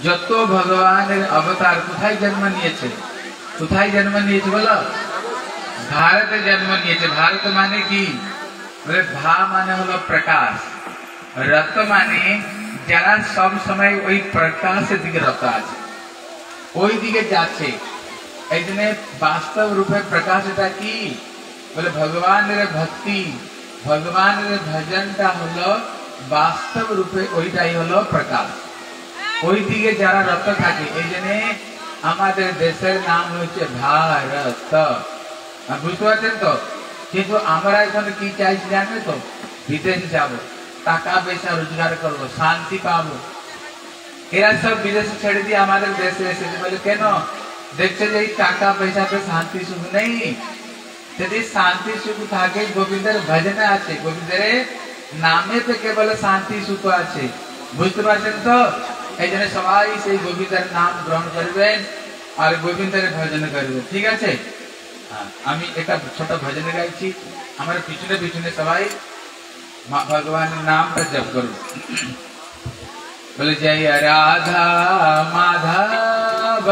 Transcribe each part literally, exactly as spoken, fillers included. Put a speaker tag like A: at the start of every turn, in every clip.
A: যত ভগবানের অবতার কোথায় জন্ম নিয়েছে, কোথায় জন্ম নিয়েছে বলো? ভারতে জন্ম নিয়েছে। ভারত মানে কি? বলে ভা মানে হলো প্রকাশ, রত মানে যারা সব সময় ওই প্রকাশের দিকে রত আছে, ওই দিকে যাচ্ছে। এই জন্য বাস্তব রূপে প্রকাশ এটা কি? বলে ভগবানের ভক্তি, ভগবানের ভজনটা হলো বাস্তব রূপে ওইটাই হলো প্রকাশ। ওই দিকে যারা রত থাকে, এই জন্য আমাদের দেশের নাম হচ্ছে ভারত। বুঝতে পারছেন তো? কিন্তু আমরা এখানে কি চাইছি জানবে তো? বিদেশে যাবো, টাকা পয়সা রোজগার করবো, শান্তি পাবো। এরা সব বিদেশে ছেড়ে দিয়ে আমাদের দেশে এসেছে। বলে কেন? দেখছে যে এই টাকা পয়সাতে শান্তি সুখ নেই। যদি শান্তি সুখ থাকে গোবিন্দের ভজনে আছে, গোবিন্দের নামে তো কেবল শান্তি সুখ আছে। বুঝতে পারছেন তো? এই জন্য সবাই সেই গোবিন্দের নাম গ্রহণ করবেন আর গোবিন্দের ভজন করবেন। ঠিক আছে? আমি একটা ছোট ভজন গাইছি, আমার পিছনে পিছনে সবাই ভগবানের নামটা জপ করব। বলে জয় রাধা মাধব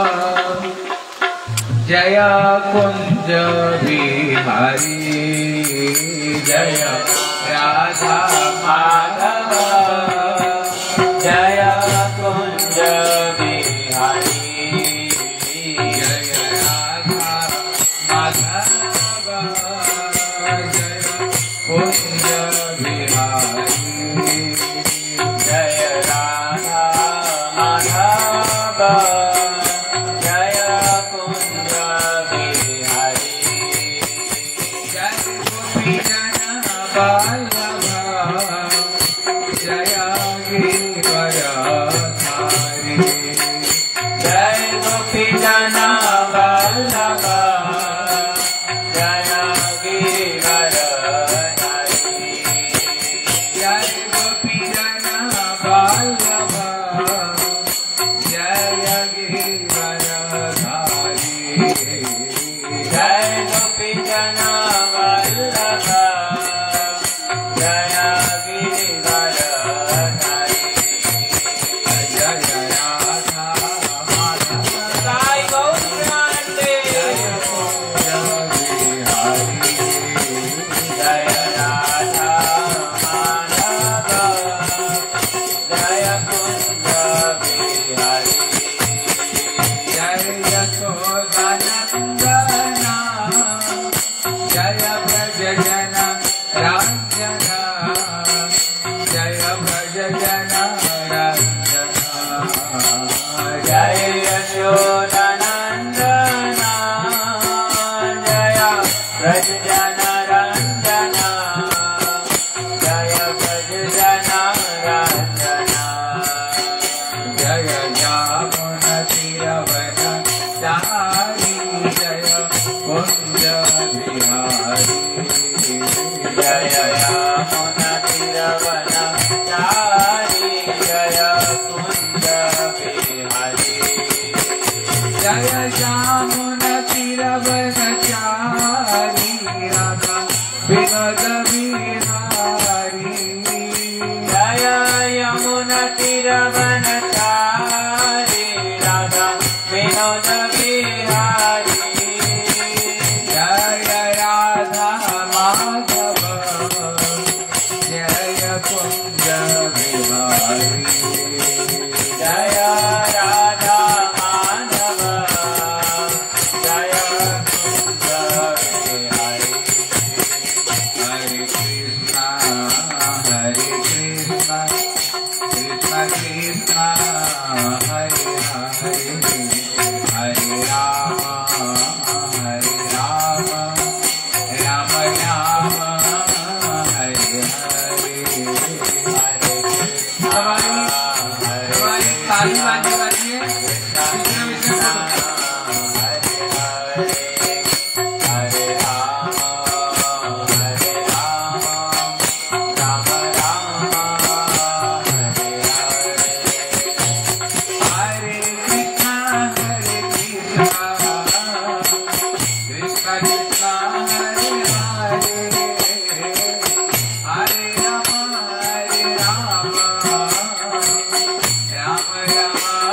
A: জয় কুঞ্জ বিহারি, জয় রাধা মাধব জয় কুঞ্জ বিহারি, জয় রাধা মাধব জয় কুঞ্জ বিহারি, জয় রাধা মাধব জয় কুঞ্জ বিহারি, জয় গোপী জন বল্লভ জয় गिरिवरधारी, जय गोपी जन वल्लभ जय गिरिवरधारी, जय गोपी जन वल्लभ जय गिरिवरधारी, जय गोपी जन वल्लभ जय गिरिवरधारी, Rama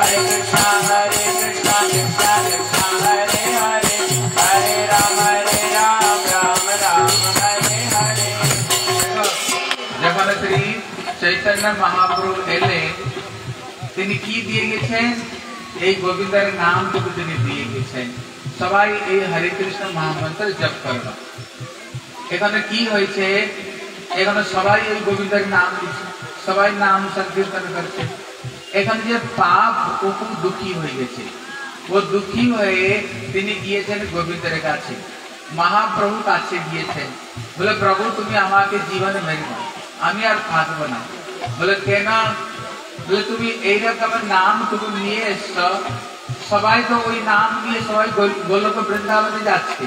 B: हरे कृष्णा हरे कृष्णा कृष्णा कृष्णा हरे हरे हरे राम हरे राम राम राम हरे हरे।
A: যখন শ্রী চৈতন্য মহাপ্রভু এলেন তিনি কি দিয়ে গেছেন? এই গোবিন্দের নামটুকু তিনি দিয়ে গেছেন, সবাই এই হরে কৃষ্ণ মহামন্ত্র জপ করবা। এখানে কি হয়েছে? এখানে সবাই এই গোবিন্দের নাম দিচ্ছে, সবাই নাম সংকীর্তন করছে। এখানে যে পাপ ও খুব দুঃখী হয়ে গেছে, ও দুঃখী হয়ে তিনি গিয়েছেন গোবিন্দের কাছে, মহাপ্রভু কাছে গিয়েছেন। বলে প্রভু তুমি আমাকে জীবনে মেরে দাও, আমি আর থাকবো না। বলে কেন? বলে তুমি এইরকম নাম তুমি নিয়ে এসছো, সবাই তো ওই নাম নিয়ে সবাই গোলক বৃন্দাবনে যাচ্ছে,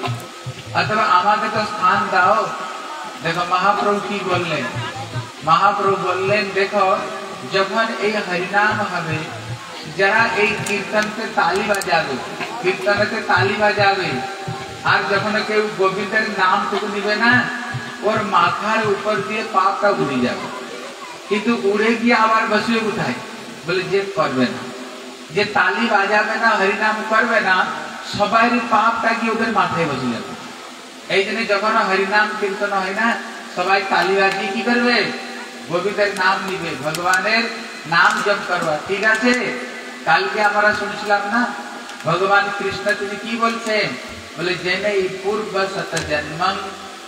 A: অথবা আমাকে তো স্থান দাও। দেখো মহাপ্রভু কি বললেন? মহাপ্রভু বললেন দেখো যখন এই হরিনাম হবে, যারা এই কীর্তনকে তালি বাজাবে, কীর্তনকে তালি বাজাবে, আর যখন কেউ গোবিন্দের নামটুকু নিবে না, ওর মাথার উপর দিয়ে পাপটা উড়ে যাবে। কিন্তু উড়ে গিয়ে আবার বসিয়ে উঠায়, বলে যে করবে না, যে তালি বাজাবে না, হরিনাম করবে না, সবাই পাপটা গিয়ে ওদের মাথায় বসে যাবে। এই জন্য যখন হরিনাম কীর্তন হয় না, সবাই তালি বাজিয়ে কি করবে? গোবিন্দের নাম নিবে, ভগবানের নাম জপ করবা। ঠিক আছে, কালকে আমরা শুনছিলাম না ভগবান কৃষ্ণ তিনি কি বলছেন? বলে জেনে পূর্ব শত জন্মং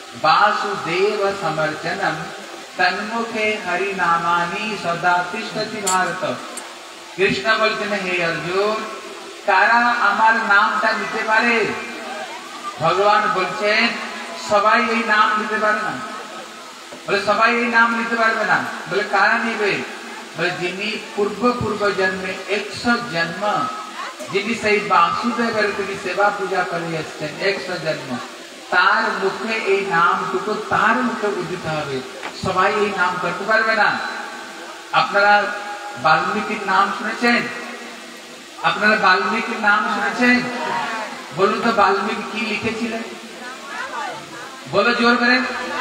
A: বাসুদেব সমর্চনম তন্মুখে হরি নামানি সদা তিষ্ঠতি ভারত। কৃষ্ণ বলছেন হে অর্জুন, কারা আমার নামটা নিতে পারে? ভগবান বলছেন সবাই এই নাম নিতে পারে না। বলে সবাই এই নাম নিতে পারবে না। বলে কারা নিবে? বলে যিনি পূর্ব পূর্ব জন্মে একশো জন্ম, যিনি সেই বাসুদেবের তিনি সেবা পূজা করে এসছেন একশো জন্ম, তার মুখে এই নামটুকু তার মুখে উদিত হবে। সবাই এই নাম করতে পারবে না। আপনারা বাল্মীকির নাম শুনেছেন? আপনারা বাল্মীকির নাম শুনেছেন? বলুন তো বাল্মীকি কি লিখেছিলেন? বলো জোর করে।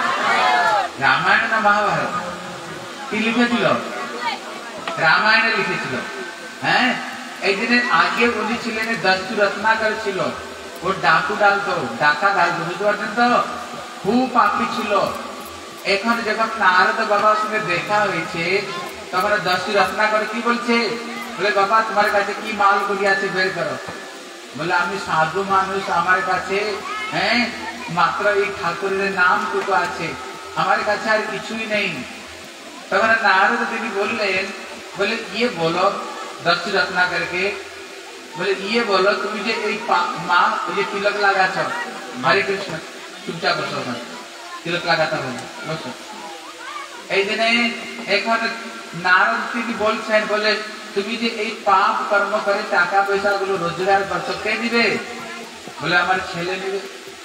A: রামায়ণ না মহাভারত? কি লিখেছিল? রামায়ণে লিখেছিল। হ্যাঁ, এই দিনের আগে উনি ছিলেন দস্যু রত্নাকর ছিল, ও ডাকু ডালতো, ডাকা ডালতো, বুঝতে পারছেন তো? খুব পাপি ছিল। এখন যখন নারদ বাবার সঙ্গে দেখা হয়েছে, তখন দস্যু রত্নাকর কি বলছে? বলে বাবা তোমার কাছে কি মাল করি আছে বের করো। বলে আমি সাধু মানুষ, আমার কাছে হ্যাঁ মাত্র এই ঠাকুরের নামটুকু আছে, আমার কাছে আর কিছুই নেই। তখন নারদ তিনি বললেন, বলে ইয়ে বলো দস্যু রত্নাকরকে, বলে ইয়ে বলো তুমি যে এই মা যে তিলক লাগাছ, হরে কৃষ্ণ, চুপচাপ বসো, তিলক লাগাতে হবে না, বসো। এই দিনে এখন নারদ তিনি বলছেন, বলে তুমি যে এই পাপ কর্ম করে টাকা পয়সা গুলো রোজগার করছো, কে নিবে? বলে আমার ছেলে নিবে,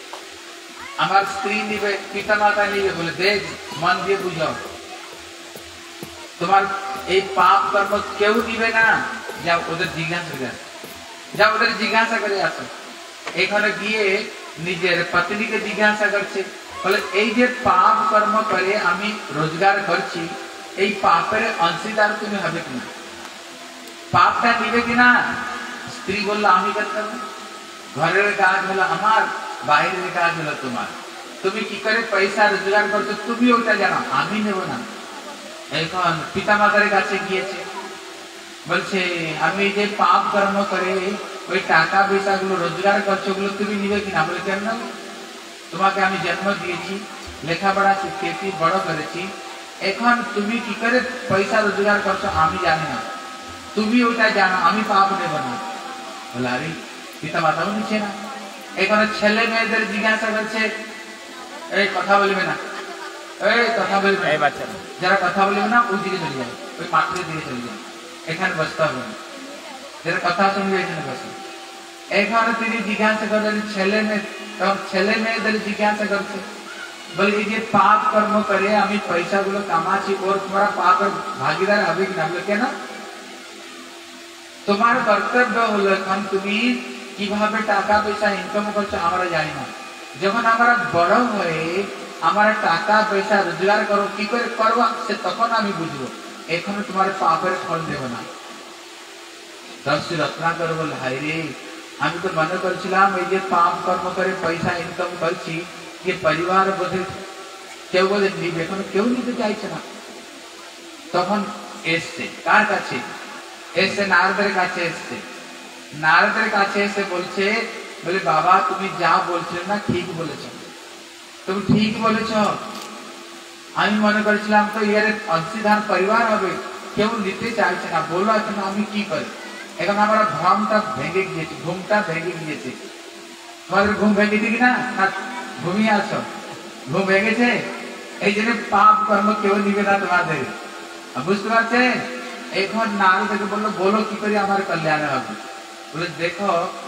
A: আমার স্ত্রী নিবে, পিতা মাতা নিবে। বলে দেখ মন দিয়ে বুঝাও, তোমার এই পাপ কর্ম কেউ নিবে না। যাও ওদের জিজ্ঞাসা করে, যাও ওদের জিজ্ঞাসা করে আসো। এখানে গিয়ে নিজের পত্নীকে জিজ্ঞাসা করছে, বলে এই যে পাপ কর্ম করে আমি রোজগার করছি, এই পাপের অংশীদার তুমি হবে কিনা? পাপটা নিবে কিনা? স্ত্রী বললো আমি করতাম, ঘরের কাজ হলো আমার, বাইরের কাজ হলো তোমার, তুমি কি করে পয়সা রোজগার করছো তুমি ওটা জানো, আমি নেব না। এখন পিতা মাতার কাছে গিয়েছে, বলছে আমি যে পাপ কর্ম করে ওই টাকা পয়সা গুলো রোজগার করছো, ওগুলো তুমি নিবে কিনা? বলে কেন? তোমাকে আমি জন্ম দিয়েছি, লেখাপড়া শিখিয়েছি, বড় করেছি, এখন তুমি কি করে পয়সা রোজগার করছো আমি জানি না, তুমি ওটা জানো, আমি পাপ নেব না। বলে আরে পিতা মাতাও নিচ্ছে না। এখানে ছেলে মেয়েদের জিজ্ঞাসা করছে, এই কথা বলবে না, এই কথা বলবে না, যারা কথা বলবে না ওই দিকে চলে যাবে, ওই পাত্রের দিকে চলে যাবে, এখানে বসতে হবে না, যারা কথা শুনবে এখানে বসে। এখানে তিনি জিজ্ঞাসা করলেন ছেলে মেয়ে, তখন ছেলে মেয়েদের জিজ্ঞাসা করছে, বলে এই যে পাপ কর্ম করে আমি পয়সা গুলো কামাচ্ছি, ওর তোমরা পাপের ভাগিদার হবে কিনা? বলে কেন? তোমার কর্তব্য হলো এখন তুমি কিভাবে টাকা পয়সা ইনকাম করছো আমরা জানি না, যখন আমরা বড় হয়ে আমার টাকা পয়সা রোজগার করো কি করে করবো সে তখন আমি বুঝবো, এখন তোমার পাপের ফল দেব না। दस रत्नाकर बोल हाय रे আমি তো মনে করছিলাম এই যে পাপ কর্ম করে পয়সা ইনকাম করছি যে পরিবার বোধে কেউ বলে নিবে, এখন কেউ নিতে চাইছে না। তখন এসছে কার কাছে? এসছে নারদের কাছে এসছে। নারদের কাছে এসে বলছে বলে বাবা তুমি যা বলছিলে না ঠিক বলেছ, তুমি ঠিক বলেছ। আমি মনে করেছিলাম তো এর অংশীদার পরিবার হবে, কেউ নিতে চাইছে না, বলো এখন আমি কি করি। এখন আমার ভ্রমটা ভেঙে গিয়েছে, ঘুমটা ভেঙে গিয়েছে। তোমাদের ঘুম ভেঙেছে কিনা? না ঘুমিয়ে আছো? ঘুম ভেঙেছে, এই জন্য পাপ কর্ম কেউ নিবে না তোমাদের, বুঝতে পারছে? এখন নারদ থেকে বললো বলো কি করে আমার কল্যাণ হবে। বলে দেখো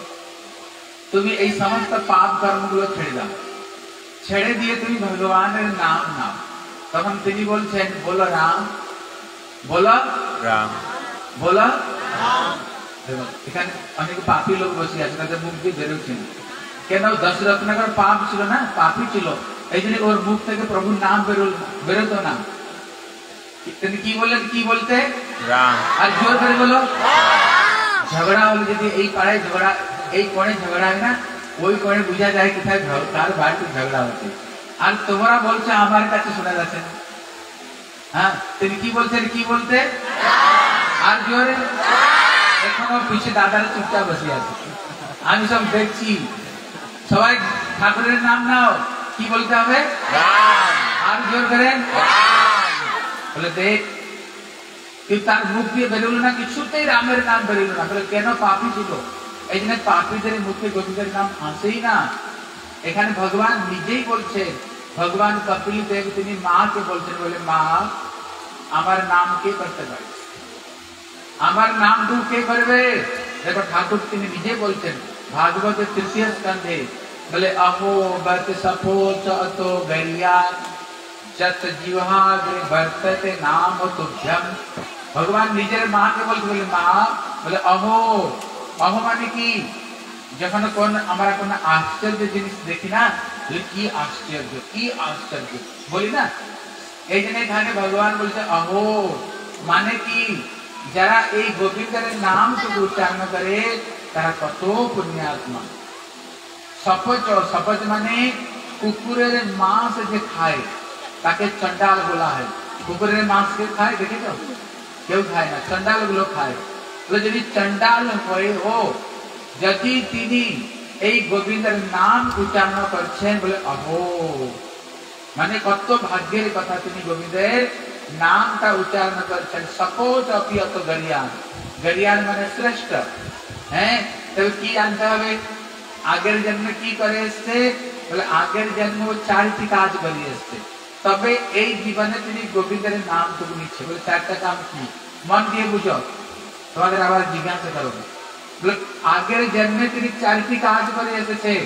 A: তুমি এই সমস্ত পাপ কর্মগুলো ছেড়ে দাও, ছেড়ে দিয়ে তুমি ভগবানের নাম নাও। তখন তিনি বলছেন বলো রাম, বলো
B: রাম,
A: বলো রাম। এখানে অনেক পাপী লোক বসে আছে, তাদের মুখ দিয়ে বেরোচ্ছে না কেন? দশ রত্নাকর পাপ ছিল না, পাপী ছিল, এই জন্য ওর মুখ থেকে প্রভুর নাম বেরো বেরোতো না। তিনি কি বললেন? কি বলতে? রাম। আর জোর করে বলো ঝগড়া হলে যদি এই পাড়ায় ঝগড়া, এই কোণে ঝগড়া হয় না, ওই কোণে বোঝা যায় কোথায় কার বাড়িতে ঝগড়া হচ্ছে। আর তোমরা বলছো আমার কাছে শোনা যাচ্ছে না। হ্যাঁ তিনি কি বলছেন? কি বলতে? আর জোরে। এখনো পিছে দাদারা চুপচাপ বসে আছে, আমি সব দেখছি। সবাই ঠাকুরের নাম নাও, কি বলতে হবে? আর জোর করেন বলে দেখ কিন্তু তার মুখ দিয়ে বেরোলো না, কিছুতেই রামের নাম বেরোলো না। বলে কেন? পাপী ছিল, এই জন্য পাপীদের মুখে গোবিন্দের নাম আসেই না। এখানে ভগবান নিজেই বলছেন, ভগবান কপিল দেব তিনি মাকে বলছেন বলে মা আমার নাম কে করতে পারে, আমার নাম তু কে করবে? দেখো ঠাকুর তিনি নিজে বলছেন ভাগবতের তৃতীয় স্কন্ধে বলে अहो बत सपोच अतो गरिया जत जिह्वाग्रे वर्तते नाम तुभ्यम। भगवान নিজের মাকে বলতে বলে মা বলে अहो, अहो মানে কি? যখন কোন আমরা কোন আশ্চর্য জিনিস দেখি না, কি আশ্চর্য, কি আশ্চর্য বলি না, এই জন্য এখানে ভগবান বলছে अहो মানে কি? যারা এই গোবিন্দের নামটুকু উচ্চারণ করে তারা কত পুণ্যাত্মা। সপচ, সপচ মানে কুকুরের মাংস যে খায় তাকে চন্ডাল বলা হয়। কুকুরের মাংস কে খায় দেখেছ? কেউ খায় না, চন্ডাল গুলো খায়। যদি চন্ডাল হয়ে ও যদি তিনি এই গোবিন্দের নাম উচ্চারণ করছেন বলে অহো মানে কত ভাগ্যের কথা, তিনি গোবিন্দের নামটা উচ্চারণ করছেন। সপোজ অপি অত গরিয়ান, গরিয়ান মানে শ্রেষ্ঠ। হ্যাঁ তবে কি জানতে হবে আগের জন্মে কি করে এসছে? বলে আগের জন্মে ও চারটি কাজ করে এসছে, তবে এই জীবনে তিনি গোবিন্দের নামটুকু নিচ্ছে। বলে চারটা কাম কি? মন দিয়ে বুঝো, তোমাদের আবার জিজ্ঞাসা করবো। বলে আগের জন্মে তিনি চারটি কাজ করে এসেছে,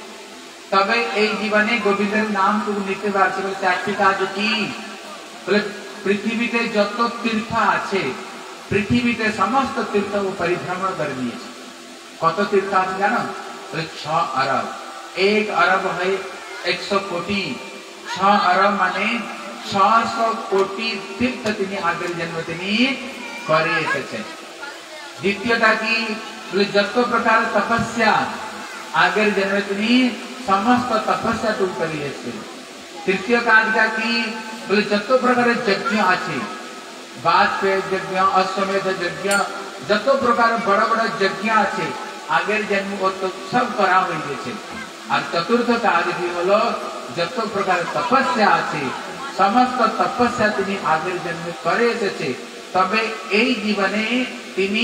A: তবে এই জীবনে গোবিন্দের নামটুকু নিতে পারছে। বলে চারটি কাজ কি? বলে পৃথিবীতে যত তীর্থ আছে, পৃথিবীতে সমস্ত তীর্থ পরিভ্রমণ করে নিয়েছে। কত তীর্থ আছে জানো? বলে ছ अरब। एक अरब है एक सौ कोटी। छ अरब মানে ছশো কোটি তীর্থ তিনি আগের জন্মে তিনি করে এসেছেন। দ্বিতীয়টা কি? বলে যত প্রকার তপস্যা আগের জন্মে তিনি সমস্ত তপস্যা টুকু করে এসেছেন। তৃতীয় কাজটা কি? বলে যত প্রকারের যজ্ঞ আছে, বাজপেয়ী যজ্ঞ, অশ্বমেধ যজ্ঞ, যত প্রকার বড় বড় যজ্ঞ আছে আগের জন্ম সব করা হয়ে গেছে। আর চতুর্থ কাজ কি হলো? যত প্রকার তপস্যা আছে সমস্ত তপস্যা তিনি আগের জন্মে করে এসেছে, তবে এই জীবনে তিনি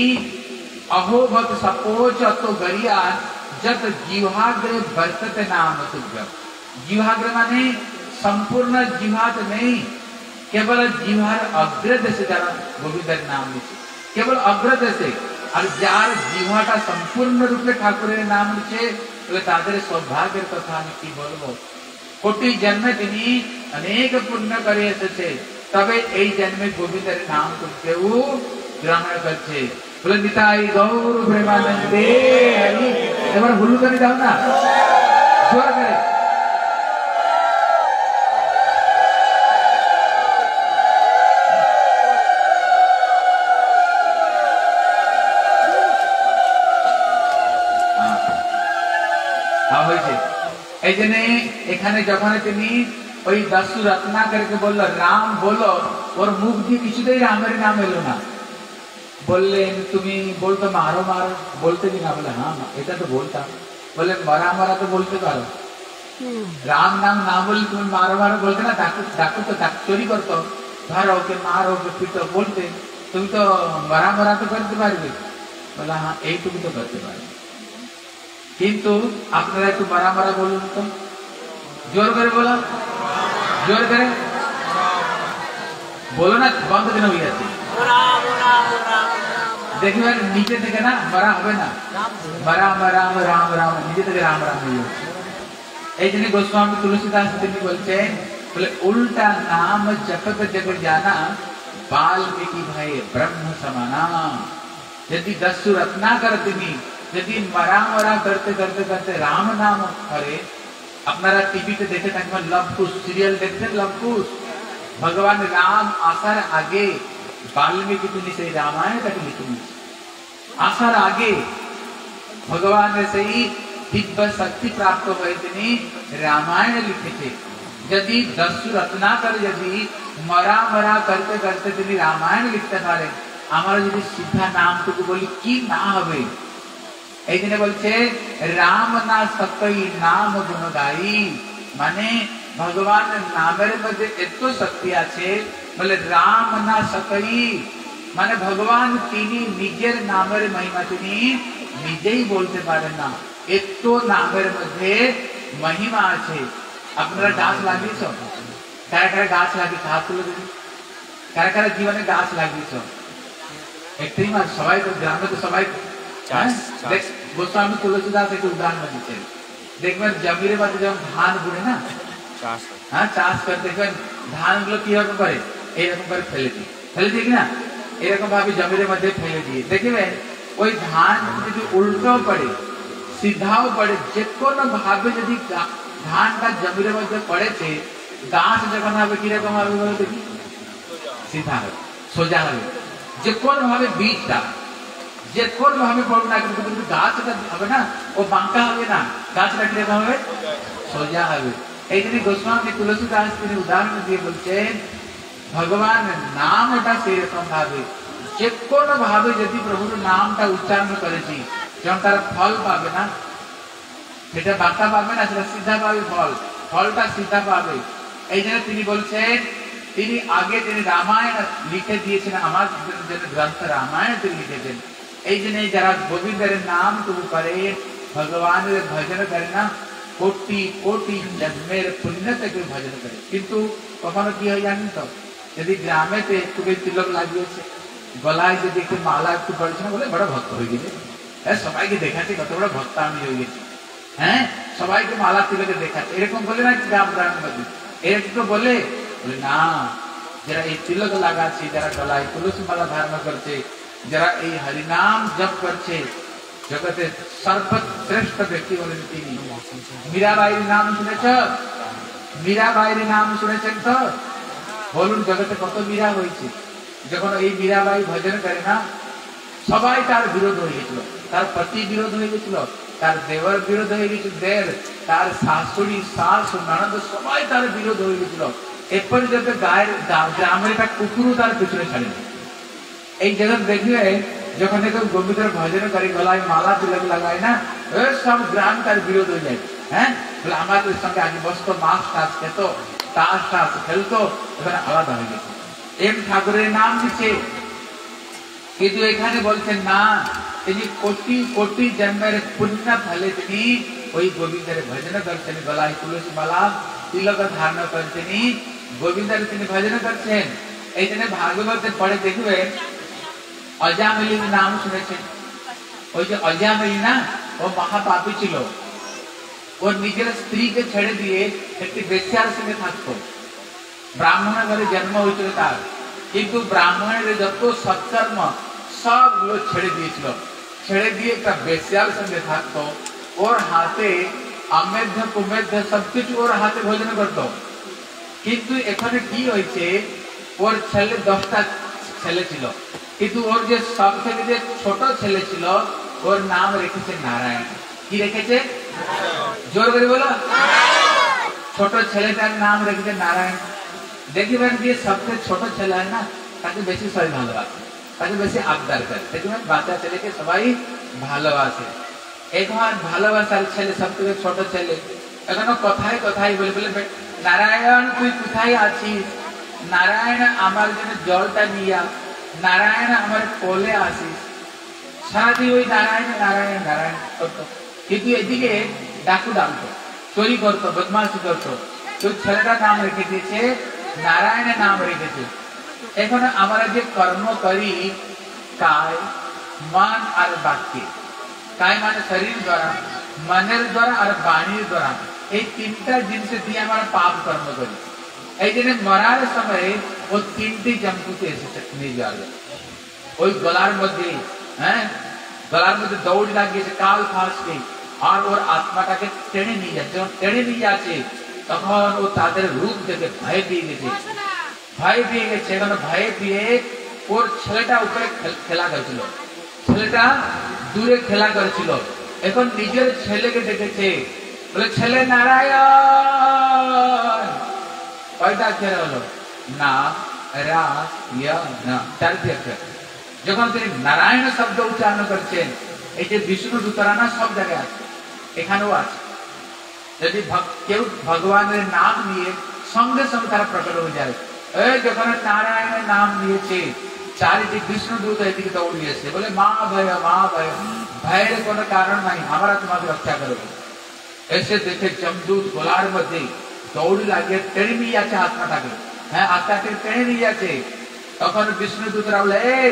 A: अहोबत सपोच अतो गरिया जत जिह्वाग्रे वर्तते नाम तुभ्यम। जिह्वाग्र माने संपूर्ण जिह्वा नहीं, केवल जिह्वार अग्रद से যারা গোবিন্দের নাম নিচ্ছে, কেবল অগ্রদ से। আর যার জিহ্বাটা সম্পূর্ণ রূপে ঠাকুরের নাম নিচ্ছে বলে তাদের সৌভাগ্যের কথা আমি কি বলবো। কোটি জন্মে তিনি অনেক পুণ্য করে এসেছে, তবে এই জন্মে গোবিন্দের নাম কেউ গ্রহণ করছে। বলে নিতাই গৌর প্রেমানন্দে হরি। এবার হুলু করে দাও না, জোর করে। হয়েছে। এই জন্য এখানে যখন তিনি ওই দস্যু রত্নাকরকে বলল রাম বলো, ওর মুখ দিয়ে কিছুতেই রামের নাম এলো না। বললেন তুমি বলতো মারো মারো, বলতে কি না? বলে হ্যাঁ এটা তো বলতাম। বলে মরা মরা তো বলতে পারো, রাম নাম না বললে তুমি মারো মারো বলতে না? ডাকু ডাকু তো চুরি করতো, ধরো ওকে মারো ওকে পিটো বলতে, তুমি তো মরা মরা তো করতে পারবে। বলে হ্যাঁ এইটুকু তো করতে পারবে, কিন্তু আপনারা একটু মরা মরা বলুন তো, জোর করে বলো, জোর করে বলো না, বন্ধ কেন হয়ে যাচ্ছে? দেখবেন নিচে থেকে না মরা হবে না, মরা রাম রাম রাম নিজে থেকে রাম রাম হয়ে যাচ্ছে। এই জন্য গোস্বামী তুলসীদাস তিনি বলছেন, বলে উল্টা নাম জপত जग जाना वाल्मीकि भय ब्रह्म समाना। यदि दस्यु रत्नाकर তিনি যদি মরা মরা করতে করতে করতে রাম নাম করে, আপনারা টিভিতে দেখে থাকবেন লবকুশ সিরিয়াল দেখছেন, লবকুশ ভগবান রাম আসার আগে বাল্মীকি তিনি সেই রামায়ণটাকে লিখে নিয়েছেন। আসার আগে ভগবানের সেই দিব্য শক্তি প্রাপ্ত হয়ে তিনি রামায়ণ লিখেছে। যদি দস্যু রত্নাকর যদি মরা মরা করতে করতে তিনি রামায়ণ লিখতে পারেন, আমরা যদি সিদ্ধা নামটুকু বলি কি না হবে? এই জন্য বলছে রাম না সতই নাম গুণ গাই, মানে ভগবানের নামের মধ্যে এত শক্তি আছে। বলে রাম না সতই মানে ভগবান তিনি নিজের নামের মহিমা তিনি নিজেই বলতে পারেন না, এত নামের মধ্যে মহিমা আছে। আপনারা গাছ লাগিয়েছ? কারা কারা গাছ লাগিয়েছ? হাত তুলে দিন। কারা কারা জীবনে গাছ লাগিয়েছ? একটাই মাস সবাই তো গ্রামে তো সবাই। গোস্বামী তুলসীদাস একটু উদাহরণ দিচ্ছেন, দেখবেন জমির মধ্যে যখন ধান বুনে না, হ্যাঁ চাষ করে দেখবেন ধান গুলো কিরকম করে এরকম করে ফেলে দিই, ফেলে দিই কিনা এরকম ভাবে জমির মধ্যে ফেলে দিয়ে দেখবেন ওই ধান যদি উল্টো পড়ে সিধাও পড়ে, যে কোনো ভাবে যদি ধানটা জমির মধ্যে পড়েছে, গাছ যখন হবে কিরকম হবে বলে দেখি? সিধা হবে, সোজা হবে। যে কোন ভাবে বীজটা যে কোন ভাবে পড়বে না কিন্তু গাছটা হবে না, ও বাঁকা হবে না, গাছটা কিরকম হবে? সোজা হবে। এই জন্য গোস্বামী তুলসীদাস তিনি উদাহরণ দিয়ে বলছেন ভগবান নামটা সেরকম ভাবে যে কোন ভাবে যদি প্রভুর নামটা উচ্চারণ করেছি, যখন তার ফল পাবে না, সেটা বাঁকা পাবে না, সেটা সিধা পাবে, ফল ফলটা সিধা পাবে। এই জন্য তিনি বলছেন তিনি আগে তিনি রামায়ণ লিখে দিয়েছেন, আমার গ্রন্থ রামায়ণ তিনি লিখেছেন। এই জন্য যারা গোবিন্দের নাম তবু করে, ভগবানের ভজন করে না, কোটি কোটি জন্মের পুণ্য থেকে ভজন করে। কিন্তু কখনো কি হয় জানেন তো, যদি গ্রামেতে একটু তিলক লাগিয়েছে, গলায় যদি একটু মালা একটু পড়েছে না, বলে বড় ভক্ত হয়ে গেছে, হ্যাঁ সবাইকে দেখাচ্ছে কত বড় ভক্ত আমি হয়ে গেছি, হ্যাঁ সবাইকে মালা তিলকে দেখাচ্ছে, এরকম বলে না গ্রাম গ্রামের মধ্যে? এরকম তো বলে বলে না, যারা এই তিলক লাগাচ্ছে, যারা গলায় তুলসী মালা ধারণ করছে, যারা এই হরিনাম জপ করছে, জগতের সর্বশ্রেষ্ঠ ব্যক্তি বলেন তিনি। মীরাবাইয়ের নাম শুনেছ? মীরাবাইয়ের নাম শুনেছেন তো? বলুন জগতে কত মীরা হয়েছে। যখন এই মীরাবাই ভজন করে না, সবাই তার বিরোধ হয়ে গেছিল, তার পতি বিরোধ হয়ে গেছিল, তার দেবর বিরোধ হয়ে গেছিল, দেব তার শাশুড়ি শাশ ননদ সবাই তার বিরোধ হয়ে গেছিল। এরপরে যাতে গায়ের গ্রামের একটা কুকুরও তার পিছনে ছাড়েনি। এই জগৎ দেখবে যখন একদম গোবিন্দের ভজন করে, গলায় মালা তিলক লাগায় না, সব গ্রাম তার বিরোধ হয়ে যায়। হ্যাঁ বলে আমাদের সঙ্গে আগে বসতো, মাছ টাছ খেত, তাস টাস খেলতো, এখানে আলাদা হয়ে গেছে। এম ঠাকুরের নাম দিচ্ছে, কিন্তু এখানে বলছেন না, তিনি কোটি কোটি জন্মের পুণ্য ফলে তিনি ওই গোবিন্দের ভজন করছেন, গলায় তুলসী মালা তিলক ধারণ করছেন, গোবিন্দের তিনি ভজন করছেন। এই জন্য ভাগবতে পড়ে দেখবে অজামিলীর নাম শুনেছেন? ওই যে অজামিলী না, ও মহাপাপী ছিল, ওর নিজের স্ত্রীকে ছেড়ে দিয়ে একটি বেশ্যার সঙ্গে থাকতো। ব্রাহ্মণের ঘরে জন্ম হয়েছিল তার, কিন্তু ব্রাহ্মণের যত সৎকর্ম সবগুলো ছেড়ে দিয়েছিল, ছেড়ে দিয়ে একটা বেশ্যার সঙ্গে থাকতো। ওর হাতে অমেধ্য কুমেধ্য সবকিছু ওর হাতে ভোজন করতো। কিন্তু এখানে কি হয়েছে, ওর ছেলে দশটা ছেলে ছিল, কিন্তু ওর যে সব থেকে যে ছোট ছেলে ছিল ওর নাম রেখেছে নারায়ণ। কি রেখেছে? জোর করে বলো। ছোট ছেলেটার নাম রেখেছে নারায়ণ। দেখবেন যে সবচেয়ে ছোট ছেলে হয় না, তাকে বেশি সবাই ভালোবাসে, তাকে বেশি আবদার করে। দেখবেন বাচ্চা ছেলেকে সবাই ভালোবাসে। এখন ভালোবাসার ছেলে সব থেকে ছোট ছেলে এখনো কথায় কথায় বলে বলে নারায়ণ তুই কোথায় আছিস, নারায়ণ আমার জন্য জলটা নিয়া, নারায়ণ আমার কোলে আসিস। সারাদিন ওই নারায়ণ নারায়ণ নারায়ণ করতো, কিন্তু এদিকে ডাকু ডাকতো, চুরি করতো, বদমাশি করতো। তো ছেলেটার নাম রেখে দিয়েছে নারায়ণের নাম রেখেছে। এখন আমরা যে কর্ম করি কায় মান আর বাক্যে, কায় মানে শরীর দ্বারা, মনের দ্বারা আর বাণীর দ্বারা, এই তিনটা জিনিস দিয়ে আমরা পাপ কর্ম করি। এই জন্য মরার সময় ও তিনটি জম্বুতে এসেছে নিয়ে যাওয়া যায়। ওই গলার মধ্যে, হ্যাঁ গলার মধ্যে দৌড় লাগিয়েছে কাল ফাঁসকে, আর ওর আত্মাটাকে টেনে নিয়ে যাচ্ছে। যখন টেনে নিয়ে যাচ্ছে তখন ও তাদের রূপ দেখে ভয় পেয়ে গেছে, ভয় পেয়ে গেছে। এখন ভয় পেয়ে ওর ছেলেটা উপরে খেলা করেছিল, ছেলেটা দূরে খেলা করেছিল। এখন নিজের ছেলেকে দেখেছে, বলে ছেলে নারায়ণ। কয়টা অক্ষর হলো? না রা ইয়া না, চারটি অক্ষর। যখন তিনি নারায়ণ শব্দ উচ্চারণ করছেন, এই যে বিষ্ণু দূতরা না সব জায়গায় আছে, এখানেও আছে। যদি কেউ ভগবানের নাম নিয়ে সঙ্গে সঙ্গে তারা প্রকট হয়ে যায়। এই যখন নারায়ণের নাম নিয়েছে, চারিদিক বিষ্ণু দূত এদিকে দৌড়িয়েছে, বলে মা ভয় মা ভয়, ভয়ের কোনো কারণ নাই, আমরা তোমাকে রক্ষা করবো। এসে দেখে যমদূত গোলার মধ্যে দৌড় লাগিয়ে টেনে নিয়ে যাচ্ছে আত্মাটাকে, হ্যাঁ আত্মাকে টেনে নিয়ে যাচ্ছে। তখন বিষ্ণু দূতরা বলে এই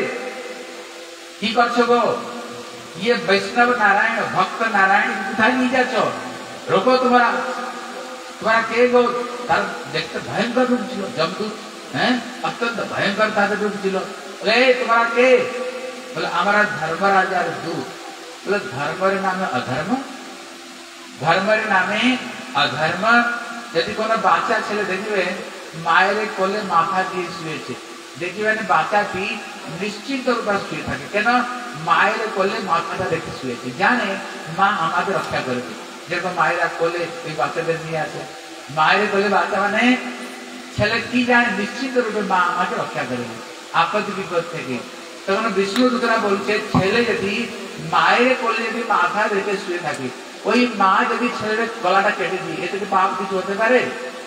A: কি করছো গো, ইয়ে বৈষ্ণব নারায়ণ ভক্ত নারায়ণ কোথায় নিয়ে যাচ্ছ, রোকো তোমরা, তোমরা কে গো? তার দেখতে ভয়ঙ্কর রূপ ছিল যমদূত, হ্যাঁ অত্যন্ত ভয়ঙ্কর তাদের রূপ ছিল। বলে তোমরা কে? বলে আমরা ধর্মরাজার দূত। বলে ধর্মের নামে অধর্ম, ধর্মের নামে অধর্ম। যদি কোনো বাচ্চা ছেলে দেখবেন মায়ের কোলে মাথা দিয়ে শুয়েছে, দেখবেন বাচ্চাটি নিশ্চিন্ত রূপে শুয়ে থাকে। কেন? মায়ের কোলে মাথাটা রেখে শুয়েছে, জানে মা আমাদের রক্ষা করবে। যেরকম মায়েরা কোলে ওই বাচ্চাদের নিয়ে আসে, মায়ের কোলে বাচ্চা মানে ছেলে কি জানে নিশ্চিন্ত রূপে মা আমাকে রক্ষা করবে আপদ বিপদ থেকে। তখন বিষ্ণু দূতরা বলছে ছেলে যদি মায়ের কোলে যদি মাথা রেখে শুয়ে থাকে, ওই মা যদি ছেলের গলাটা কেটে দিয়ে, এতে কি পাপ কিছু হতে পারে?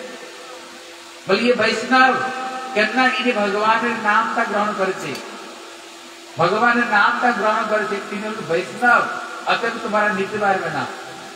A: বলিए বৈষ্ণব কেননা ইনি ভগবানের নামটা গ্রহণ করেছে, ভগবানের নামটা গ্রহণ করেছে, তিনি হল বৈষ্ণব, অতএব তোমরা নিতে পারবে না।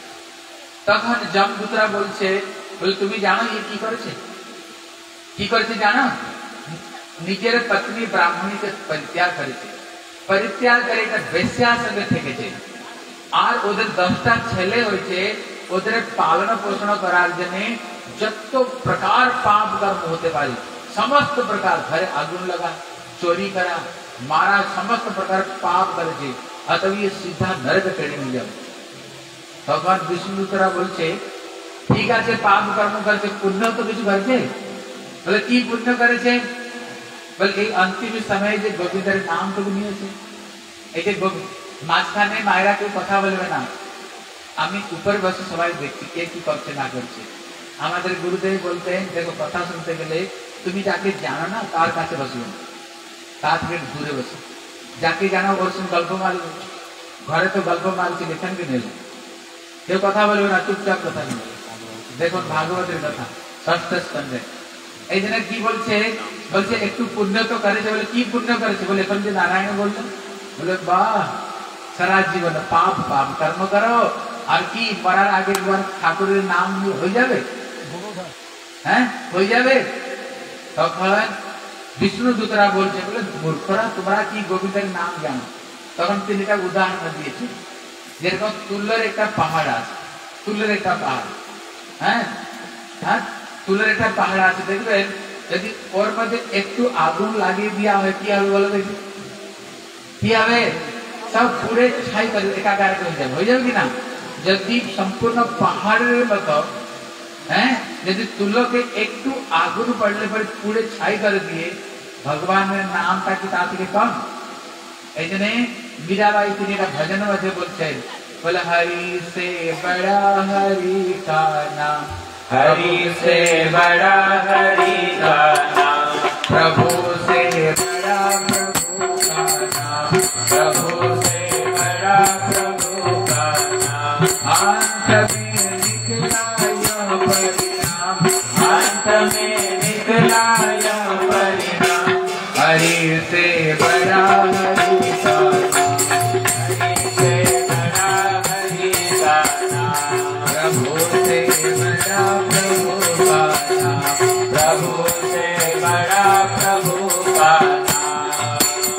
A: তখন যমদূতরা বলছে, বলে তুমি জানো ইয়ে কি করেছে? কি করেছে জানো? নিজের পত্নী ব্রাহ্মণীকে পরিত্যাগ করেছে, পরিত্যাগ করে একটা বেশ্যার সঙ্গে থেকেছে। আর ওদের দশটা ছেলে হয়েছে, ওদের পালন পোষণ করার জন্য যত প্রকার পাপ কর্ম হতে পারে সমস্ত প্রকার, ঘরে আগুন লাগা, চोरी करा, मारा, समस्त प्रकार पाप करेছে, অতএব ये सीधा नरक টেনে নিয়ে যাবে। তখন বিষ্ণুদূতরা বলছে ঠিক আছে পাপ কর্ম করেছে, পুণ্য তো কিছু করেছে। বলে কি পুণ্য করেছে? বলে এই অন্তিম সময়ে যে গোবিন্দের নাম তো নিয়েছে, এই যে মাঝখানে মায়েরা কেউ কথা বলবে না, আমি উপরে বসে সবাই দেখছি কে কি করছে না করছে। আমাদের গুরুদেব বলতেন দেখো কথা শুনতে গেলে তুমি যাকে জানো না তার কাছে বসবে, তার থেকে দূরে বসে। যাকে জানো ওর সঙ্গে গল্প মারবে, ঘরে তো গল্প মারছি এখানকে নেবে, কেউ কথা বলবে না, চুপচাপ কথা নেবে। দেখুন ভাগবতের কথা ষষ্ঠ স্কন্ধে এই জন্য কি বলছে, বলছে একটু পুণ্য তো করেছে। বলে কি পুণ্য করেছে? বলে এখন যে নারায়ণ বললো, বলে বাহ সারা জীবন পাপ পাপ কর্ম করো, আর কি মরার আগে একবার ঠাকুরের নাম হয়ে যাবে, হ্যাঁ হয়ে যাবে। তখন বিষ্ণু দূতরা বলছে, বলে মূর্খরা তোমরা কি গোবিন্দের নাম জানো? তখন তিনি একটা উদাহরণ দিয়েছে, যেরকম তুলের একটা পাহাড় আছে, তুলের একটা পাহাড়, হ্যাঁ হ্যাঁ তুলের একটা পাহাড় আছে, দেখবেন যদি ওর মধ্যে একটু আগুন লাগিয়ে দেওয়া হয় কি হবে বলো দেখি? কি হবে? সব পুড়ে ছাই করে একাকার হয়ে যাবে, হয়ে যাবে কিনা? যদি সম্পূর্ণ পাহাড়ের মতো, হ্যাঁ যদি তুলোকে একটু আগুন পড়লে পরে পুড়ে ছাই করে দিয়ে, ভগবানের নামটা কি তা থেকে কম? এই জন্য মীরাবাই তিনি একটা ভজনের মধ্যে বলছেন, बोले हरि से बड़ा हरि का नाम,
B: हरि से बड़ा हरि का नाम,
A: प्रभु से बड़ा प्रभु का नाम,
B: प्रभु से बड़ा प्रभु का नाम।
A: अंत में निकला यह परिणाम,
B: अंत में निकला यह परिणाम,
A: हरि से बड़ा हरि का नाम,
B: हरि से बड़ा हरि का नाम,
A: प्रभु से बड़ा प्रभु का नाम,
B: प्रभु से बड़ा प्रभु का नाम।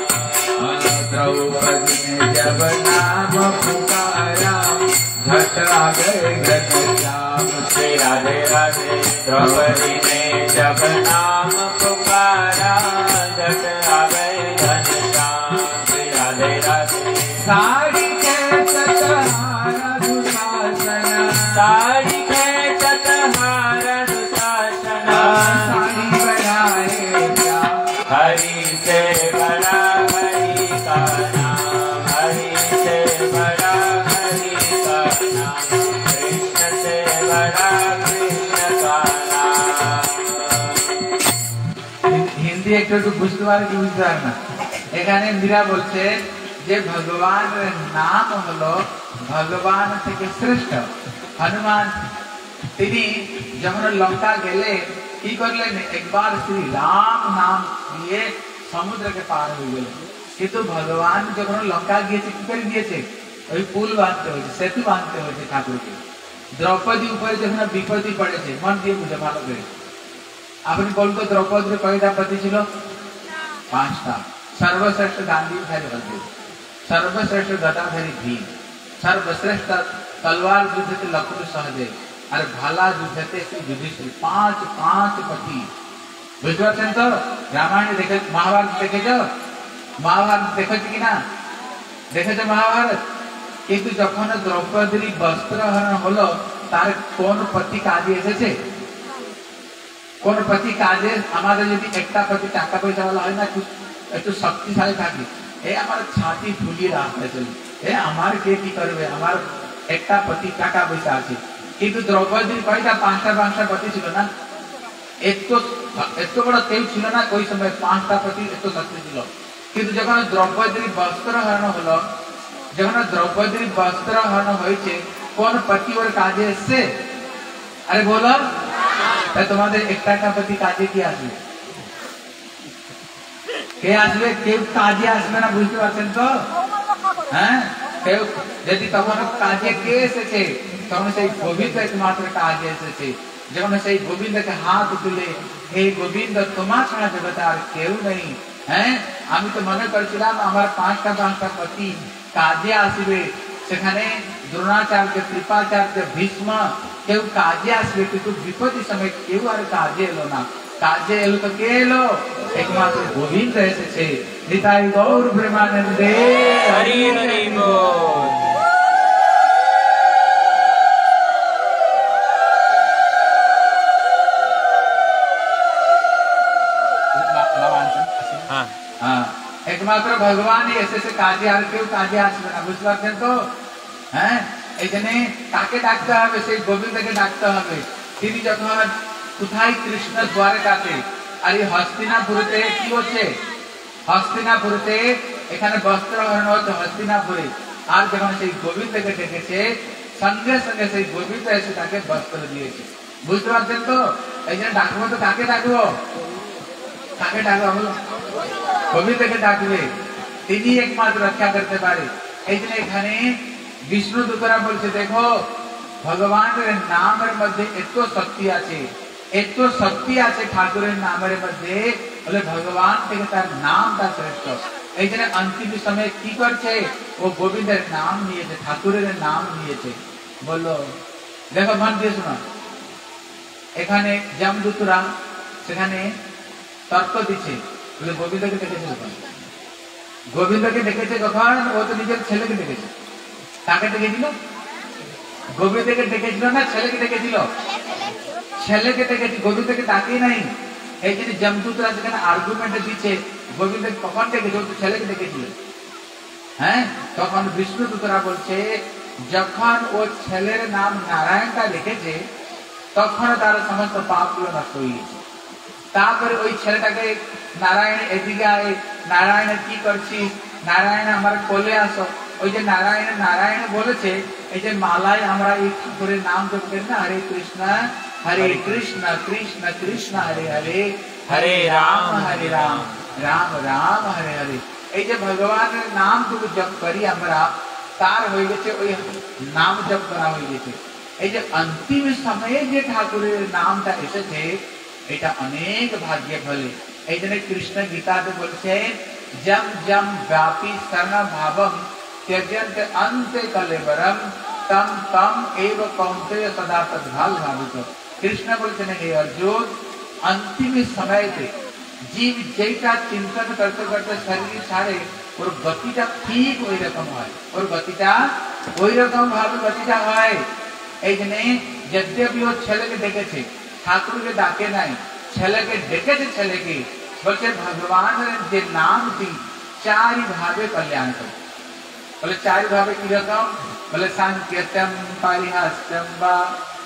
A: द्रौपदी ने जब नाम पुकारा, झट आ गए घनश्याम,
B: श्री राधे राधे। द्रौपदी ने जब नाम पुकारा, झट आ गए घनश्याम, श्री राधे राधे।
A: साड़ी के ततहारा दुशासन,
B: साड़ी खेचत हार दुशासन,
A: साड़ी बढ़ाए श्याम,
B: हरि से बड़ा हरि का नाम, हरि से बड़ा हरि का नाम, कृष्ण से बड़ा कृष्ण का नाम।
A: হিন্দি একটু একটু বুঝতে পারে কি বুঝতে পারে না। এখানে মীরা বলছে যে ভগবানের নাম হলো ভগবান থেকে শ্রেষ্ঠ। হনুমান তিনি যখন লঙ্কা গেলে কি করলেন, একবার শ্রী রাম নাম দিয়ে সমুদ্রকে পার হয়ে গেল। কিন্তু ভগবান যখন লঙ্কা গিয়েছে কি করে গিয়েছে, ওই পুল বাঁধতে হয়েছে, সেতু বাঁধতে হয়েছে ঠাকুরকে। দ্রৌপদী উপরে যখন বিপত্তি পড়েছে, মন দিয়ে বুঝে ভালো করে, আপনি বলতো দ্রৌপদীর কয়টা পতি ছিল? পাঁচটা। সর্বশ্রেষ্ঠ গান্ধীধারী বলতে, সর্বশ্রেষ্ঠ গদাধারী ভীম, সর্বশ্রেষ্ঠ তলোয়ার যুদ্ধতে লক্ষ্মণ সহদেব, আর ভালা যুদ্ধতে শ্রী যুধিষ্ঠির। পাঁচ পাঁচ পতি। বুঝতে পারছেন তো? রামায়ণ দেখে, মহাভারত দেখেছ? মহাভারত দেখেছ কিনা? দেখেছ মহাভারত? কিন্তু যখন দ্রৌপদীর বস্ত্রহরণ হলো, তার কোন পতি কাজে এসেছে? কোন পতি কাজে? আমাদের যদি একটা পতি টাকা পয়সা वाला হয় না, একটু শক্তিশালী থাকে, এ আমার ছাতি ফুলিয়ে রাখতে চলে, এ আমার কে কি করবে, আমার একটা পতি টাকা পয়সা আছে। কিন্তু দ্রৌপদীর কয়টা? পাঁচটা পাঁচটা পতি ছিল না? এত এত বড় কেউ ছিল না ওই সময়, পাঁচটা পতি এত শক্তি ছিল। কিন্তু যখন দ্রৌপদীর বস্ত্রহরণ হলো, যখন দ্রৌপদীর বস্ত্রহরণ হয়েছে, কোন পতি ওর কাজে এসছে? আরে বলো, তোমাদের একটা একটা পতি কাজে কি আসবে? কে আসবে? কেউ কাজে আসবে না। বুঝতে পারছেন তো? হ্যাঁ, কেউ যদি তখন কাজে কে এসেছে, তখন সেই গোবিন্দ একমাত্র কাজে এসেছে। যখন সেই গোবিন্দকে হাত তুলে, হে গোবিন্দ, তোমার ছাড়া জগতে আর কেউ নেই। হ্যাঁ, আমি তো মনে করেছিলাম আমার পাঁচটা পাঁচটা পতি কাজে আসবে, সেখানে দ্রোণাচার্য, কৃপাচার্য, ভীষ্ম কেউ কাজে আসবে, কিন্তু বিপদের সময় কেউ আর কাজে এলো না। কাজে এলো তো কে এলো? একমাত্র গোবিন্দ এসেছে। নিতাই গৌর প্রেমানন্দে
B: হরি হরি বল।
A: একমাত্র ভগবান এসেছে কাজে, আর কেউ কাজে আসবে না। বুঝতে পারছেন তো? হ্যাঁ, এখানে কাকে ডাকতে হবে? সেই গোবিন্দকে ডাকতে হবে। তিনি যখন কোথায়? কৃষ্ণ দ্বারকাতে। আর এই হস্তিনাপুরতে কি হচ্ছে? হস্তিনাপুরতে এখানে বস্ত্রহরণ হচ্ছে হস্তিনাপুরে। আর যখন সেই গোবিন্দকে ডেকেছে, সঙ্গে সঙ্গে সেই গোবিন্দ এসে তাকে বস্ত্র দিয়েছে। বুঝতে পারছেন তো? এই জন্য ডাকবো তো কাকে ডাকবো? কাকে ডাকবো? বলো, গোবিন্দকে ডাকবে, তিনি একমাত্র রক্ষা করতে পারে। এই জন্য এখানে বিষ্ণু দূতরা বলছে, দেখো ভগবানের নামের মধ্যে এত শক্তি আছে, এত শক্তি আছে ঠাকুরের নামের মধ্যে, বলে ভগবান থেকে তার নামটা শ্রেষ্ঠ। এই জন্য অন্তিম সময় কি করছে? ও গোবিন্দের নাম নিয়েছে, ঠাকুরের নাম নিয়েছে। বললো, দেখো মন দিয়ে শোনো, এখানে যমদূতরা সেখানে তর্ক দিচ্ছে, বলে গোবিন্দকে ডেকেছে কখন? গোবিন্দকে ডেকেছে কখন? ও তো নিজের ছেলেকে ডেকেছে। কাকে ডেকেছিল? গোবিন্দকে ডেকেছিল না ছেলেকে ডেকেছিল? ছেলেকে ডেকেছি, গোবিন্দকে ডাকেই নাই। এই জন্য যমদূতরা সেখানে আর্গুমেন্ট দিচ্ছে, গোবিন্দকে কখন ডেকেছে? ও তো ছেলেকে ডেকেছিল। হ্যাঁ, তখন বিষ্ণু দূতরা বলছে, যখন ও ছেলের নাম নারায়ণটা লিখেছে তখন তার সমস্ত পাপগুলো নষ্ট হয়ে গেছে। তারপরে ওই ছেলেটাকে নারায়ণ এদিকে আয়, নারায়ণ কি করছিস, নারায়ণ আমার কোলে আসো। ওই যে নারায়ণ নারায়ণ বলেছে, এই যে মালায় আমরা এই ঠাকুরের নাম জপ করি না, হরে কৃষ্ণ হরে কৃষ্ণ কৃষ্ণ কৃষ্ণ হরে হরে, হরে রাম হরে রাম রাম রাম হরে হরে। এই যে ভগবানের নাম টুকু জপ করি আমরা, তার হয়ে গেছে ওই নাম জপ করা হয়ে গেছে। এই যে অন্তিম সময়ে যে ঠাকুরের নামটা এসেছে এটা অনেক ভাগ্য ফলে। এই জন্য কৃষ্ণ গীতাতে বলছেন, জম জম ব্যাপী শরণ ভাবম त्यजन्त अन्ते कलेवरम तम तम एव कौन्तेय सदा तद्भाव भावित। কৃষ্ণ বলছেন, হে অর্জুন, অন্তিম সময়তে জীব যেটা চিন্তন করতে করতে শরীর ছাড়ে, ওর গতিটা ঠিক ওই রকম হয়, ওর গতিটা ওই রকম ভাবে গতিটা হয়। এই জন্য যদ্যপি ও ছেলেকে ডেকেছে, ঠাকুরকে ডাকে নাই, ছেলেকে ডেকেছে, ছেলেকে বলছে ভগবানের যে নামটি চারি ভাবে কল্যাণ করে। বলে চারি ভাবে কিরকম, বলে সাংকেতম পারিহাস্যম বা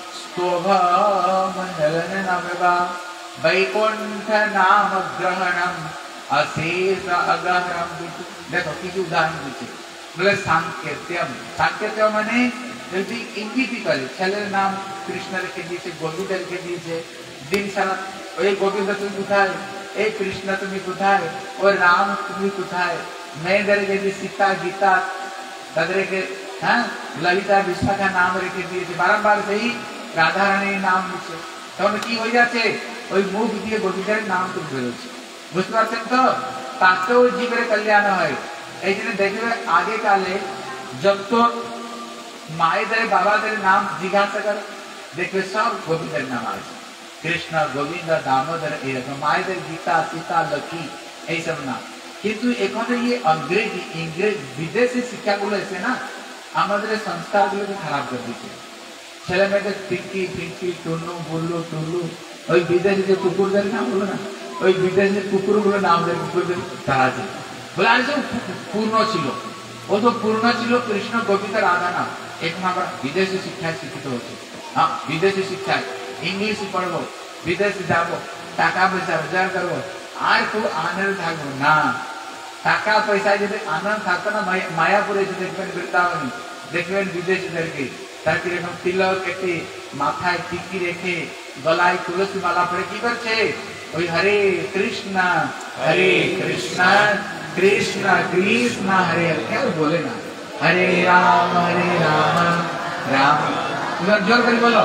A: স্তোভম হেলনম বা বৈকুণ্ঠ নাম গ্রহণম অশেষ অগহরম। দেখো কিছু উদাহরণ দিচ্ছে। বলে সাংকেত্যম, সাংকেত্যম মানে যদি ইঙ্গিত করে, ছেলের নাম কৃষ্ণ রেখে দিয়েছে, গোবিন্দ রেখে দিয়েছে, দিন সারা ওই গোবিন্দ তুমি কোথায়, এই কৃষ্ণ তুমি কোথায়, ওই রাম তুমি কোথায়, মেয়েদের যদি সীতা গীতা তাদেরকে হ্যাঁ ললিতা বিশাখা নাম রেখে দিয়েছে, বারংবার সেই রাধা রানীর নাম নিচ্ছে, তখন কি হয়ে যাচ্ছে, ওই মুখ দিয়ে গোবিন্দের নাম তুমি বেরোচ্ছে। বুঝতে পারছেন তো, তাতেও জীবের কল্যাণ হয়। এই জন্য দেখবে আগে কালে যত মায়েদের বাবাদের নাম জিজ্ঞাসা করে, দেখবে সব গোবিন্দের নাম আছে, কৃষ্ণ গোবিন্দ দামোদর, এরকম মায়েদের গীতা সীতা লক্ষ্মী এইসব নাম। কিন্তু এখানে ये अंग्रेजी इंग्रेज विदेशी শিক্ষাগুলো এসে না আমাদের সংস্কারগুলোকে খারাপ করে দিচ্ছে। ছেলে মেয়েদের পিঙ্কি পিঙ্কি টুনু বুল্লু টুলু, ওই বিদেশি যে কুকুরদের নাম বলো না, ওই বিদেশি কুকুরগুলো নাম দেয়, কুকুরদের তারা আছে বলে আরে সব পূর্ণ ছিল, ও তো পূর্ণ ছিল কৃষ্ণ গোবিন্দ রাধা নাম। এখন আমরা বিদেশি শিক্ষায় শিক্ষিত হচ্ছে, হ্যাঁ বিদেশি শিক্ষায় ইংলিশ পড়বো, বিদেশে যাবো, টাকা পয়সা রোজগার করবো, আর খুব আনন্দ থাকবো না। টাকা পয়সা যদি আনন্দ থাকতো না, মায়াপুরে যে দেখবেন বৃন্দাবনী, দেখবেন বিদেশিদেরকে তার কিরকম তিলক কেটে, মাথায় টিকি রেখে, গলায় তুলসী মালা পরে কি করছে, ওই হরে কৃষ্ণ হরে কৃষ্ণ কৃষ্ণ কৃষ্ণ হরে হরে, কেউ বলে না হরে রাম হরে রাম রাম। এবার জোর করে বলো,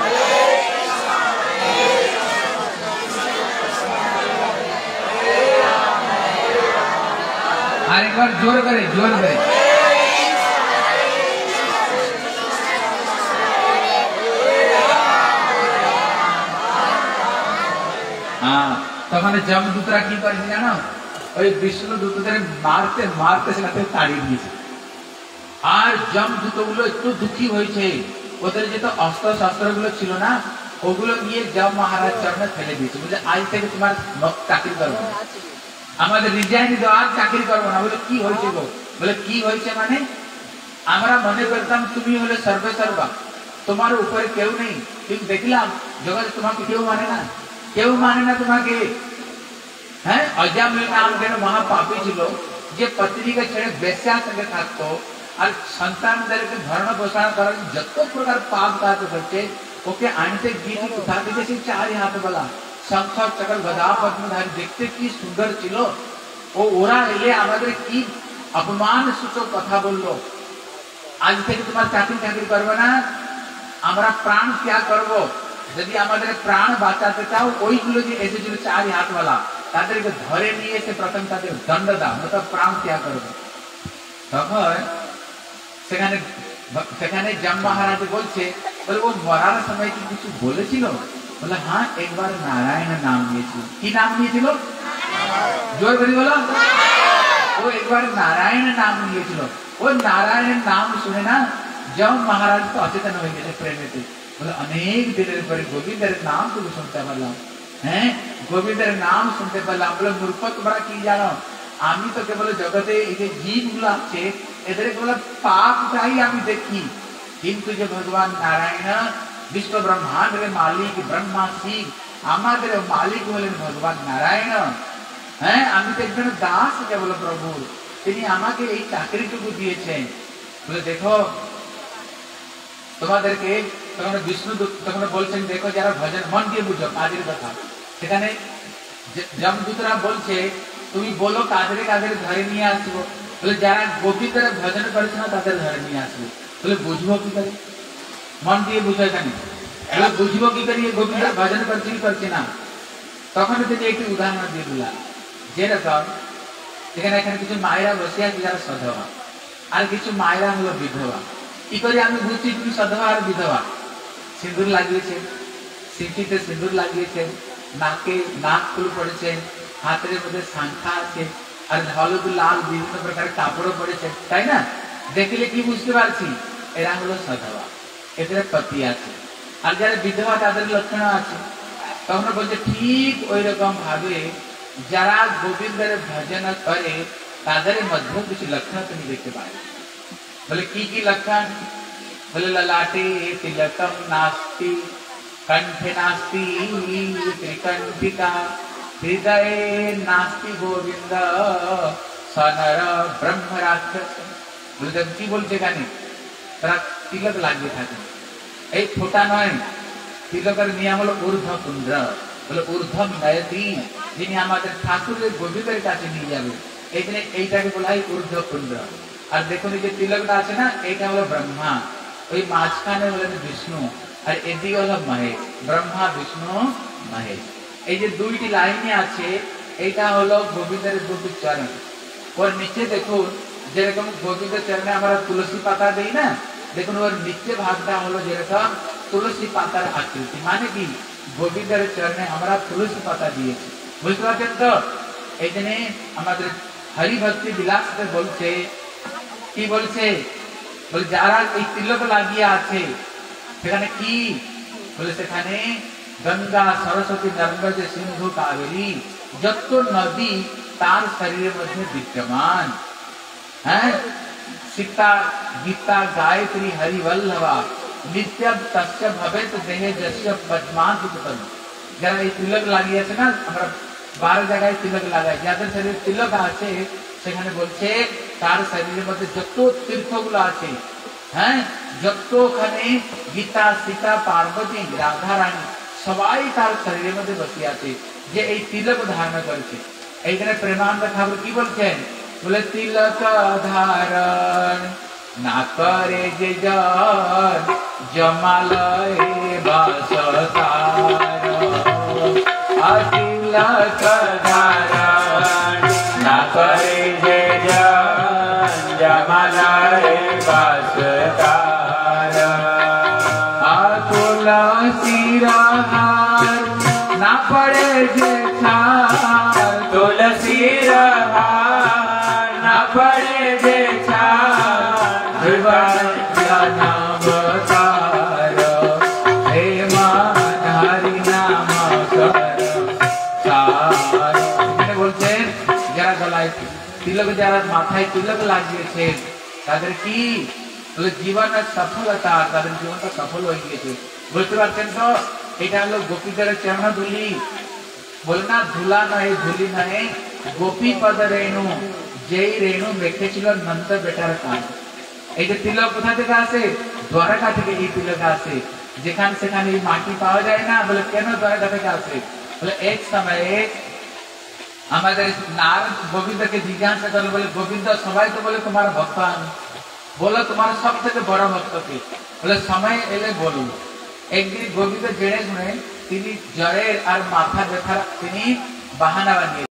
A: আর একবার জোর করে জোর করে। হ্যাঁ, তখন যমদূতরা কি করেছে জানো, ওই বিষ্ণু দূতদের মারতে মারতে সেটাতে তাড়িয়ে দিয়েছে। আর যমদূত গুলো একটু দুঃখী হয়েছে, ওদের যে তো অস্ত্র শস্ত্র গুলো ছিল না, ওগুলো নিয়ে যম মহারাজ চরণে ফেলে দিয়েছে, বলে আজ থেকে তোমার চাকরি করবো, আমাদের রিজাইন দাও, আর চাকরি করবো না। বলে কি হয়েছে গো, বলে কি হয়েছে মানে আমরা মনে করতাম তুমি হলে সর্বে সর্বা, তোমার উপরে কেউ নেই, কিন্তু দেখলাম জগতে তোমাকে কেউ মানে না, কেউ মানে না তোমাকে। হ্যাঁ, অজামিল নাম যেন মহাপাপী ছিল, যে পত্নীকে ছেড়ে বেশ্যার সঙ্গে থাকতো, আর সন্তানদেরকে ভরণ পোষণ করার যত প্রকার পাপ কাজ করছে, ওকে আনতে গিয়ে কোথা থেকে সেই চারি হাত বলা শঙ্খ চক্র গদা পদ্মধারী, দেখতে কি সুন্দর ছিল। ও ওরা এলে আমাদের কি অপমান সূচক কথা বললো, আজ থেকে তোমার চাকরি চাকরি করবে না, আমরা প্রাণ ত্যাগ করবো। যদি আমাদের প্রাণ বাঁচাতে চাও, ওইগুলো যে এসেছিল চারি হাতওয়ালা, তাদেরকে ধরে নিয়ে এসে প্রথম তাদের দণ্ড দাও, নয়তো প্রাণ ত্যাগ করবো। তখন সেখানে সেখানে যম মহারাজ বলছে, বলে ও মরার সময় কি কিছু বলেছিল? বলে হ্যাঁ, একবার নারায়ণ নাম নিয়েছিল। কি নাম নিয়েছিল? জোর করে বলো। ও একবার নারায়ণ নাম নিয়েছিল। ও নারায়ণের নাম শুনে না যম মহারাজ তো অচেতন হয়ে গেছে প্রেমেতে। বলে অনেক দিনের পরে গোবিন্দের নাম তুমি শুনতে পারলাম। হ্যাঁ, গোবিন্দের নাম শুনতে পারলাম। বলে মূর্খ তোমরা কি জানো, আমি তো কেবল জগতে এই যে জীব গুলো আছে এদের কেবল পাপটাই আমি দেখি, কিন্তু যে ভগবান নারায়ণ বিশ্ব ব্রহ্মাণ্ডের মালিক ব্রহ্মা শিব, আমাদের মালিক হলেন ভগবান নারায়ণ। হ্যাঁ, আমি তো একজন দাস কেবল প্রভুর, তিনি আমাকে এই চাকরিটুকু দিয়েছেন। বলে দেখো তোমাদেরকে তখন বিষ্ণু তখন বলছেন, দেখো যারা ভজন, মন দিয়ে বুঝো কাজের কথা। সেখানে যমদূতরা বলছে তুমি বলো কাদের কাদের ধরে নিয়ে আসবো। বলে যারা গোপীদের ভজন করেছে না তাদের ধরে নিয়ে আসবো। বলে বুঝবো কি করে? মন দিয়ে বুঝো এখানে। বলে বুঝবো কি করে গোপীদের ভজন করছে কি করছে না? তখন থেকে একটি উদাহরণ দিয়ে দিলাম, যেরকম এখানে এখানে কিছু মায়েরা বসে আছে যারা সধবা, আর কিছু মায়েরা হলো বিধবা। কি করে আমি বুঝছি তুমি সধবা আর বিধবা? সিঁদুর লাগিয়েছেন, সিঁথিতে সিঁদুর লাগিয়েছেন, নাকে নাক ফুল পড়েছেন, হাতের মধ্যে শাঙ্খা আছে, আর হলুদ লাল বিভিন্ন প্রকার কাপড়ও পড়েছে, তাই না? দেখলে কি বুঝতে পারছি এরা হলো সধবা, এদের পতি আছে। আর যারা বিধবা তাদের লক্ষণ আছে। তখন বলছে ঠিক ওই রকম ভাবে যারা গোবিন্দের ভজন করে তাদের মধ্যে কিছু লক্ষণ তুমি দেখতে পাবে। বলে কি কি লক্ষণ? বলে ললাটে তিলকম নাস্তি, কণ্ঠে নাস্তি ত্রিকণ্ঠিকা, হৃদয়ে নাস্তি গোবিন্দ সনর ব্রহ্ম রাক্ষস। বলে কি বলছে এখানে? তারা তিলক লাগিয়ে থাকে, এই ফোটা নয়। তিলকের নিয়ম হলো ঊর্ধ্ব কুন্দ্র। বলে ঊর্ধ্বম নয়তি, যিনি আমাদের ঠাকুরের গোবিন্দের কাছে নিয়ে যাবে, এইখানে এইটাকে বলা হয় ঊর্ধ্ব কুন্দ্র। আর দেখুন এই যে তিলকটা আছে না, এইটা হলো ব্রহ্মা, ওই মাঝখানে হলেন বিষ্ণু, আর এদিকে হলো মহেশ। ব্রহ্মা বিষ্ণু মহেশ, এই যে দুইটি লাইনে আছে, এইটা হলো গোবিন্দের দুটি চরণ। ওর নিচে দেখুন যেরকম গোবিন্দের চরণে আমরা তুলসী পাতা দিই না, দেখুন ওর নিচে ভাগটা হলো যেরকম তুলসী পাতার আকৃতি। মানে কি গোবিন্দের চরণে আমরা তুলসী পাতা দিয়েছি, বুঝতে পারছেন তো? এই জন্য আমাদের হরিভক্তি বিলাস বলছে, কি বলছে? বলে যারা এই তিলক লাগিয়ে আছে সেখানে কি বলে? সেখানে গঙ্গা সরস্বতী নর্মদে সিন্ধু কাবেরী যত নদী তার শরীরের মধ্যে বিদ্যমান। হ্যাঁ, সীতা গীতা গায়ত্রী হরিবল্লভা নিত্যম তস্য ভবেত দেহে যস্য পদ্মাসিতম। যারা এই তিলক লাগিয়েছে না, আমরা বারো জায়গায় তিলক লাগাই, যাদের শরীরে তিলক আছে সেখানে বলছে তার শরীরের মধ্যে যত তীর্থগুলো আছে, হ্যাঁ, যতখানে গীতা সীতা পার্বতী রাধা রানী সবাই তার শরীরের মধ্যে বসে আছে, যে এই তিলক ধারণ করেছে। এইখানে প্রেমানন্দ ঠাকুর কি বলছেন? বলে তিলক ধারণ না করে যে জন জমালয়ে বাসতার, তিলক ধারণ না করে যে জন জমালয়ে বাসতার, তুলসীর হার না পড়ে যে ছার, তুলসীর হার না পড়ে যে ছার, নাম তার হে মান হরি নাম কর সার। বলছেন যারা গলায় তিলক, যারা মাথায় তিলক লাগিয়েছে তাদের কি জীবনের সফলতা, তাদের জীবনটা সফল হয়ে গিয়েছে। বুঝতে পারছেন তো? এটা হলো গোপীদের চরণ ধুলি। বলে না ধুলা নয় ধুলি নয়, গোপী পদ রেণু, যেই রেণু মেখেছিল নন্দ বেটার কান। এই যে তিলক কোথা থেকে আসে? দ্বারকা থেকে এই তিলক আসে। যেখানে সেখানে এই মাটি পাওয়া যায় না। বলে কেন দ্বারকা থেকে আসে? বলে এক সময়ে আমাদের নারদ গোবিন্দকে জিজ্ঞাসা করলো, বলে গোবিন্দ সবাই তো বলে তোমার ভক্ত, আমি বলো তোমার সব থেকে বড় ভক্ত কে? বলে সময় এলে বলুন। একদিন গোবিন্দ জেনে শুনে তিনি জ্বরের আর মাথা ব্যথার তিনি বাহানা বানিয়ে